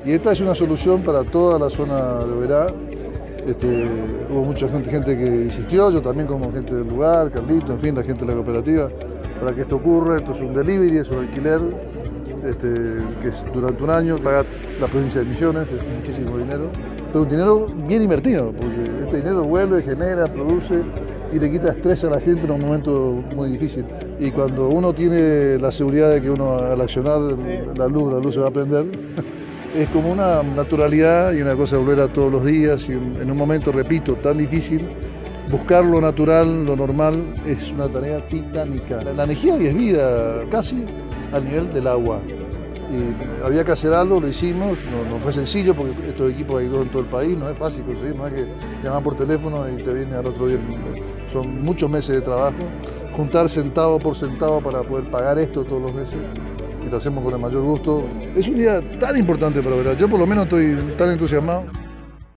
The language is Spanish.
Y esta es una solución para toda la zona de Oberá. Hubo mucha gente que insistió, yo también como gente del lugar, Carlito, en fin, la gente de la cooperativa, para que esto ocurra. Esto es un delivery, es un alquiler, que es durante un año, paga la provincia de Misiones, es muchísimo dinero, pero un dinero bien invertido, porque este dinero vuelve, genera, produce y le quita estrés a la gente en un momento muy difícil. Y cuando uno tiene la seguridad de que uno al accionar la luz se va a prender, es como una naturalidad y una cosa de volver a todos los días y en un momento, repito, tan difícil, buscar lo natural, lo normal, es una tarea titánica. La energía hoy es vida, casi al nivel del agua. Y había que hacer algo, lo hicimos, no fue sencillo porque estos equipos hay dos en todo el país, no es fácil conseguir, no es que llaman por teléfono y te viene al otro día. Son muchos meses de trabajo, juntar centavo por centavo para poder pagar esto todos los meses. Y lo hacemos con el mayor gusto. Es un día tan importante para Oberá. Yo por lo menos estoy tan entusiasmado.